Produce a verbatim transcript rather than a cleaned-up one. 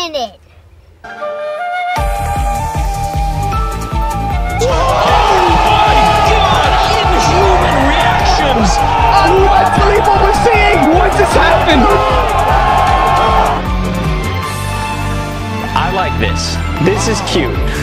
in it. Unbelievable, we're seeing! What just happened? I like this. This is cute.